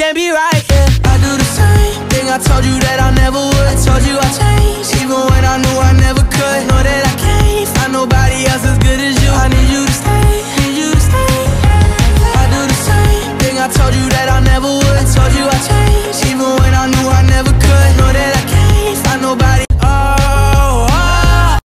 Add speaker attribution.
Speaker 1: can't be right, yeah. I do the same thing I told you that